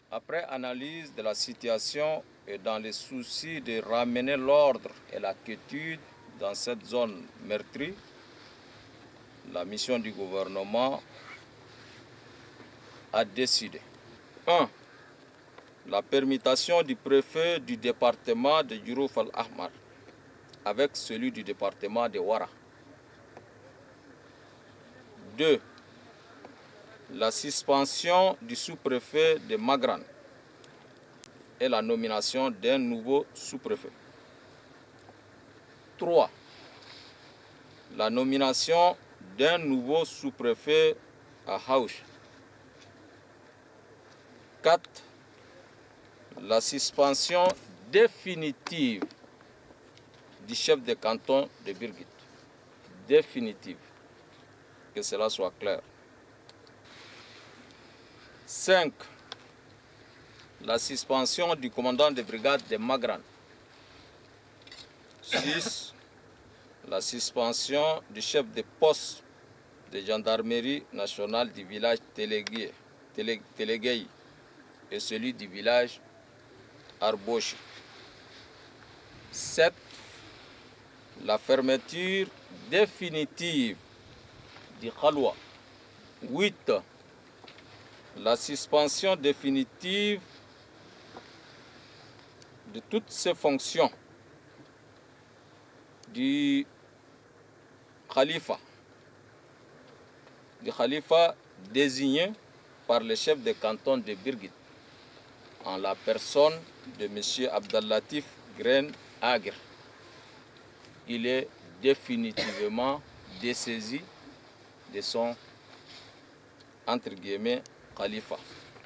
Après analyse de la situation et dans le souci de ramener l'ordre et la quiétude dans cette zone meurtrie, la mission du gouvernement a décidé 1. La permutation du préfet du département de Djourouf al-Ahmar avec celui du département de Ouara. 2. La suspension du sous-préfet de Magran et la nomination d'un nouveau sous-préfet. 3. La nomination d'un nouveau sous-préfet à Haouch. 4. La suspension définitive du chef de canton de Birgit. Définitive. Que cela soit clair. 5. La suspension du commandant de brigade de Magran. 6. La suspension du chef de poste de gendarmerie nationale du village Télégué et celui du village Arboche. 7. La fermeture définitive du Khalwa. 8. La suspension définitive de toutes ces fonctions du Khalifa désigné par le chef de canton de Birgit en la personne de M. Abdallatif Gren Agr. Il est définitivement dessaisi de son, entre guillemets, Khalifa.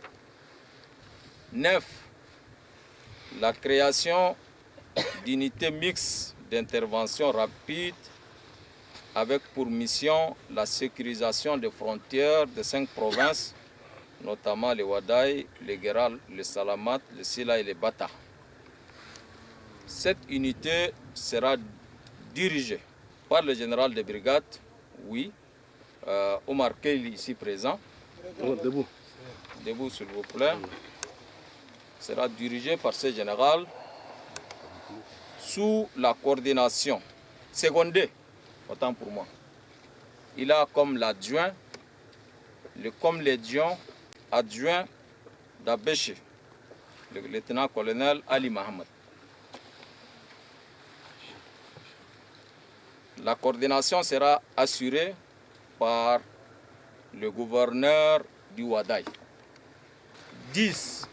9. La création d'unités mixtes d'intervention rapide avec pour mission la sécurisation des frontières de 5 provinces, notamment le Wadaï, le Guéral, le Salamat, le Sila et le Bata. Cette unité sera dirigée par le général de brigade, oui, Omar Keili ici présent. Debout. Debout s'il vous plaît. Sera dirigée par ce général sous la coordination secondée, autant pour moi. Il a comme l'adjoint, comme adjoint d'Abéché, le lieutenant-colonel Ali Mohamed. La coordination sera assurée par le gouverneur du Wadaï. 10.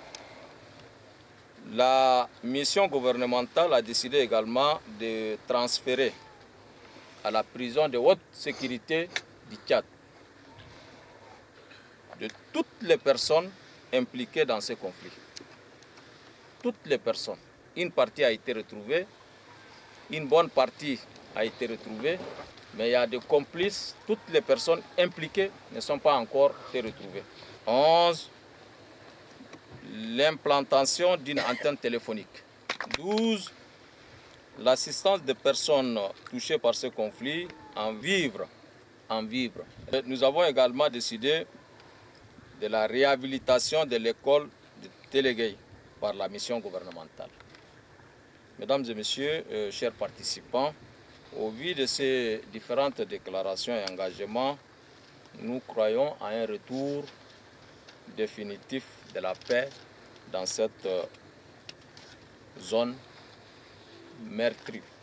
La mission gouvernementale a décidé également de transférer à la prison de haute sécurité du Tchad de toutes les personnes impliquées dans ce conflit. Toutes les personnes. Une partie a été retrouvée, une bonne partie a été retrouvée, mais il y a des complices. Toutes les personnes impliquées ne sont pas encore retrouvées. 11. L'implantation d'une antenne téléphonique. 12. L'assistance des personnes touchées par ce conflit en vivre. Nous avons également décidé de la réhabilitation de l'école de Télégué par la mission gouvernementale. Mesdames et messieurs, chers participants, au vu de ces différentes déclarations et engagements, nous croyons à un retour définitif de la paix dans cette zone meurtrie.